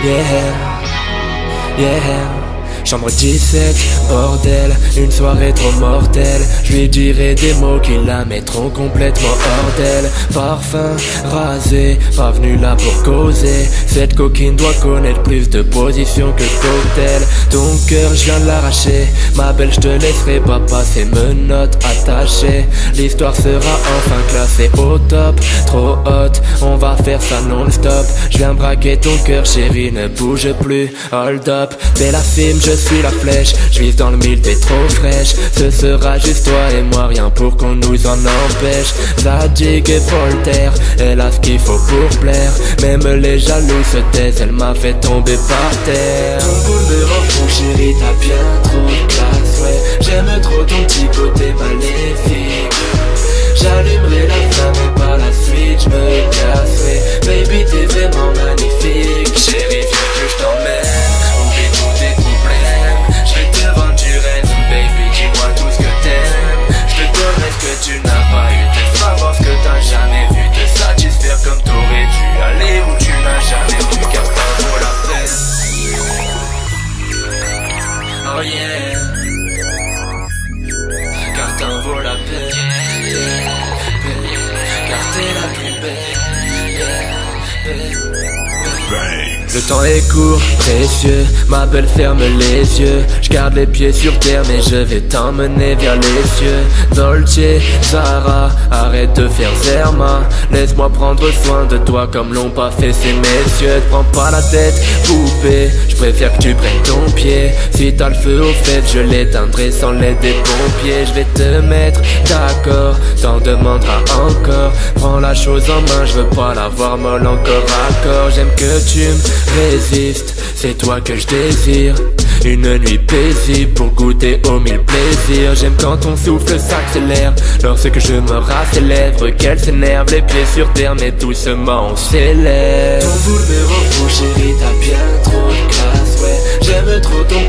yeah. Chambre 17, bordel, une soirée trop mortelle. Je lui dirai des mots qui la mettront complètement hors d'elle. Parfum, rasé, pas venu là pour causer. Cette coquine doit connaître plus de positions que cocktail. Ton cœur, je viens de l'arracher. Ma belle, je te laisserai pas passer menottes attachées. L'histoire sera enfin classée au top. Trop haute, on va faire ça non-stop. Je viens braquer ton cœur, chérie, ne bouge plus. Hold up, dès la cime, je suis la flèche. Je vise dans le mille, t'es trop fraîche. Ce sera juste toi et moi, rien pour qu'on nous en empêche. Zadig et Voltaire, elle a ce qu'il faut pour plaire. Même les jaloux se taisent, elle m'a fait tomber par terre. Ton boule me rend fou, chérie, t'as bien trop de classe, ouais. J'aime trop ton petit côté maléfique. J'allumerai la flamme et par la suite je me casserai. Baby, t'es vraiment magnifique. Chérie, viens que je t'emmène. Oublie tous tes problèmes. Je vais te vendre du rêve. Baby, dis-moi tout ce que t'aimes. Je te donnerai ce que tu n'as pas eu. Te savoir ce que t'as jamais vu. Te satisfaire comme t'aurais dû. Aller où tu n'as jamais vu. Car t'en vaut la peine. Oh yeah. Car t'en vaut la peine. Car t'es la plus belle. Le temps est court, précieux, ma belle ferme les yeux. Je garde les pieds sur terre mais je vais t'emmener vers les cieux. Dolce, Zara, arrête de faire Zerma. Laisse-moi prendre soin de toi comme l'ont pas fait ces messieurs. Te prends pas la tête, poupée, je préfère que tu prennes ton pied. Si t'as le feu aux fesses, je l'éteindrai sans l'aide des pompiers. Je vais te mettre d'accord, t'en demanderas encore. Prends la chose en main, je veux pas la voir molle encore à corps. J'aime que tu me résistes, c'est toi que je désire. Une nuit paisible pour goûter aux mille plaisirs. J'aime quand ton souffle s'accélère, lorsque je me rase les lèvres, qu'elles s'énervent, les pieds sur terre, mais doucement on s'élève. Ton boule me rend fou, chérie, t'as bien trop de classe, ouais. J'aime trop ton